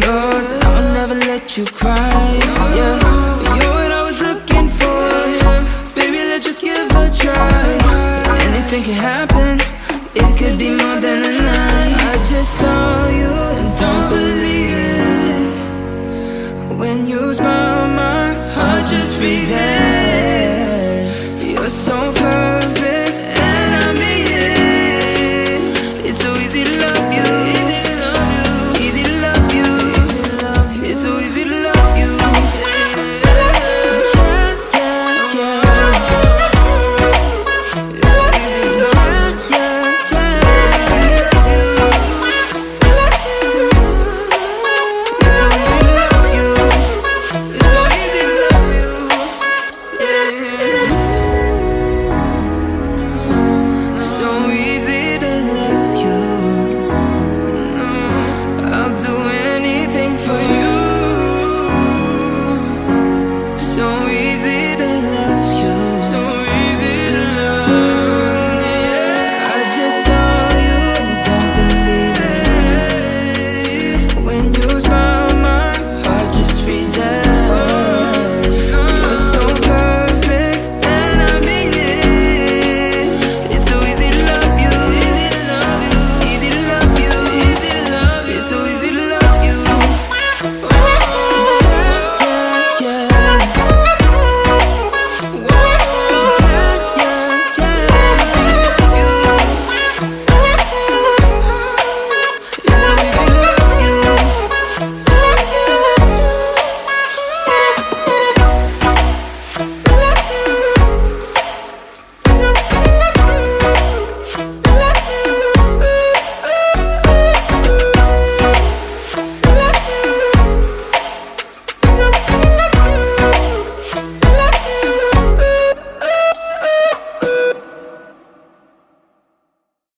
yours, I'll never let you cry, yeah. You're what I was looking for, yeah. Baby, let's just give a try. Anything can happen, it could be more than a night. I just saw you and don't believe it. When you smile, my heart just freezes.